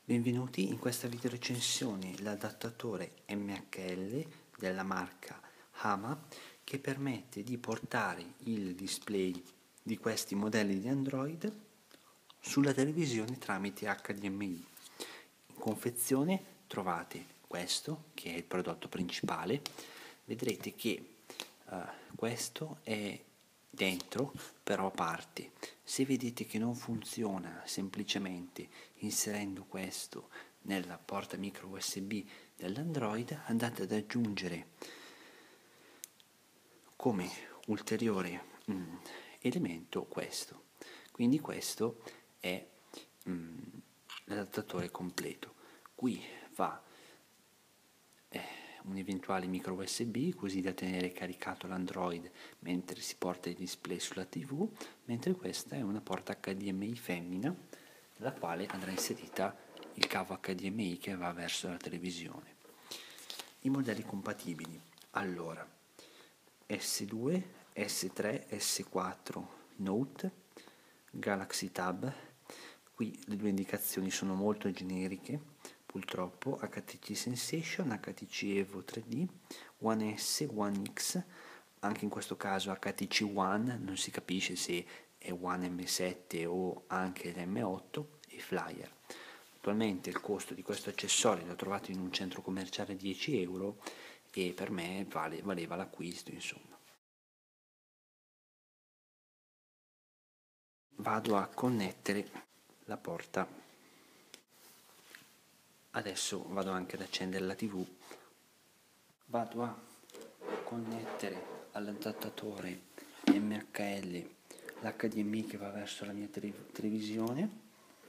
Benvenuti in questa video recensione l'adattatore MHL della marca Hama che permette di portare il display di questi modelli di Android sulla televisione tramite HDMI. In confezione trovate questo che è il prodotto principale. Vedrete che questo è dentro però a parte. Se vedete che non funziona semplicemente inserendo questo nella porta micro USB dell'Android, andate ad aggiungere come ulteriore elemento questo. Quindi questo è l'adattatore completo. Qui va un eventuale micro USB così da tenere caricato l'Android mentre si porta il display sulla TV, mentre questa è una porta HDMI femmina nella quale andrà inserita il cavo HDMI che va verso la televisione. I modelli compatibili: allora S2, S3, S4 Note, Galaxy Tab. Qui le due indicazioni sono molto generiche, purtroppo. HTC Sensation, HTC Evo 3D, One S, One X, anche in questo caso HTC One, non si capisce se è One M7 o anche l'M8, e Flyer. Attualmente il costo di questo accessorio l'ho trovato in un centro commerciale a 10 euro e per me valeva l'acquisto, insomma. Vado a connettere la porta. Adesso vado anche ad accendere la TV. Vado a connettere all'adattatore MHL l'HDMI che va verso la mia televisione.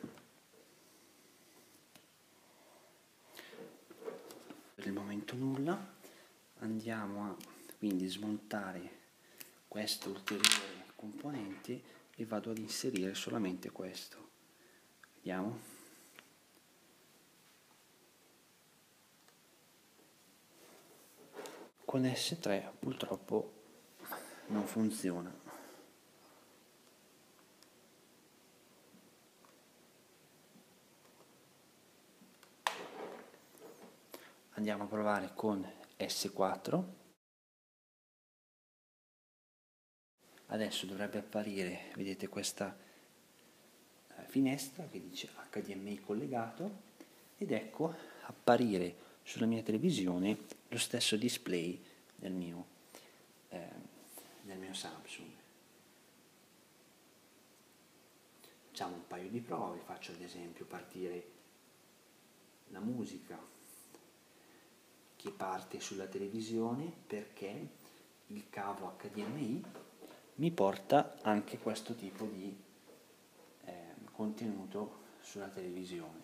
Per il momento nulla. Andiamo a quindi smontare questo ulteriore componente e vado ad inserire solamente questo. Vediamo. Con S3 purtroppo non funziona. Andiamo a provare con S4. Adesso dovrebbe apparire, vedete, questa finestra che dice HDMI collegato, ed ecco apparire sulla mia televisione lo stesso display del mio Samsung. Facciamo un paio di prove, faccio ad esempio partire la musica che parte sulla televisione, perché il cavo HDMI mi porta anche questo tipo di contenuto sulla televisione.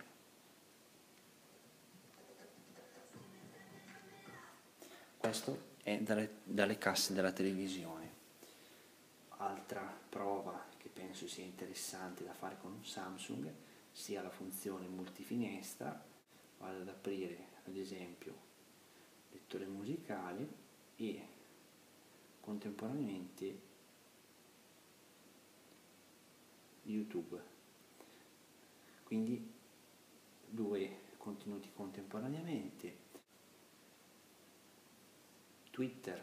Questo è dalle casse della televisione. Altra prova che penso sia interessante da fare con un Samsung sia la funzione multifinestra. Vado ad aprire ad esempio lettore musicale e contemporaneamente YouTube, quindi due contenuti contemporaneamente. Twitter,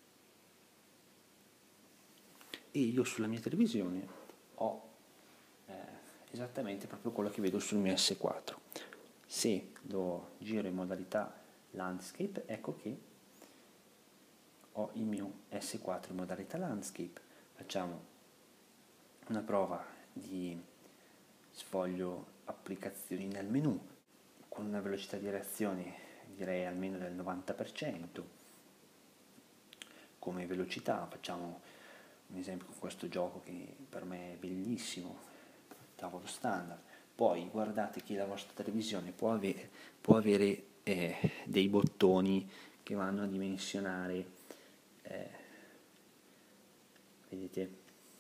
e io sulla mia televisione ho esattamente proprio quello che vedo sul mio S4. Se lo giro in modalità landscape, ecco che ho il mio S4 in modalità landscape. Facciamo una prova di sfoglio applicazioni nel menu con una velocità di reazione direi almeno del 90% come velocità. Facciamo un esempio con questo gioco che per me è bellissimo, tavolo standard. Poi guardate che la vostra televisione può avere dei bottoni che vanno a dimensionare, vedete,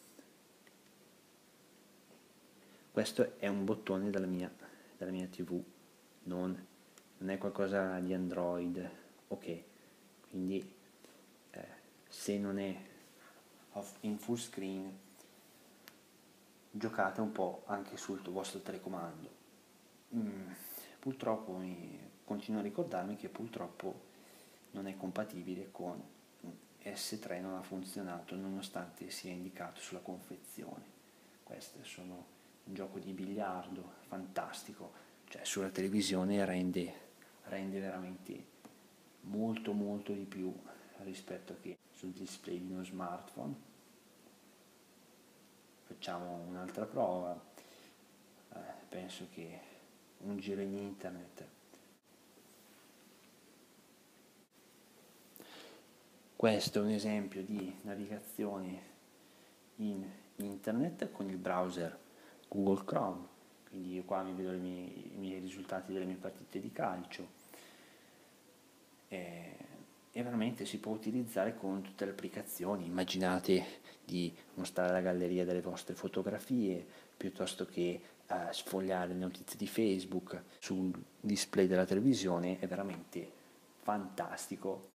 questo è un bottone della mia TV, non è qualcosa di Android, ok? Quindi se non è in full screen, giocate un po' anche sul vostro telecomando. purtroppo continuo a ricordarmi che purtroppo non è compatibile con S3, non ha funzionato nonostante sia indicato sulla confezione. Questo sono un gioco di biliardo fantastico, cioè sulla televisione rende veramente molto di più rispetto che sul display di uno smartphone. Facciamo un'altra prova, penso che un giro in internet. Questo è un esempio di navigazione in internet con il browser Google Chrome, quindi io qua mi vedo i miei risultati delle mie partite di calcio e veramente si può utilizzare con tutte le applicazioni. Immaginate di mostrare la galleria delle vostre fotografie piuttosto che sfogliare le notizie di Facebook sul display della televisione, è veramente fantastico.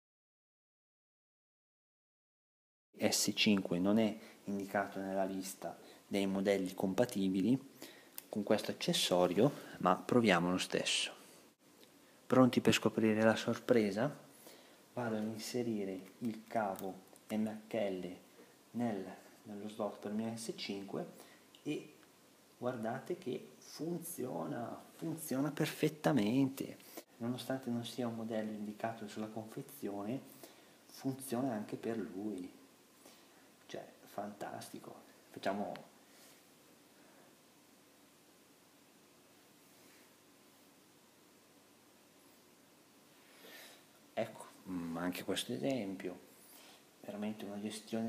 S5 non è indicato nella lista dei modelli compatibili con questo accessorio, ma proviamo lo stesso. Pronti per scoprire la sorpresa? Vado ad inserire il cavo MHL nello slot per mio S5 e guardate che funziona perfettamente. Nonostante non sia un modello indicato sulla confezione, funziona anche per lui. Cioè, fantastico. Facciamo ecco, anche questo esempio, veramente una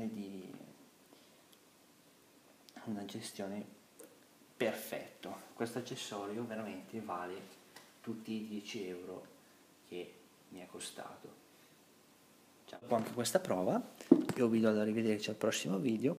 gestione perfetta. Questo accessorio veramente vale tutti i 10 euro che mi è costato. Dopo anche questa prova, io vi do da rivederci al prossimo video.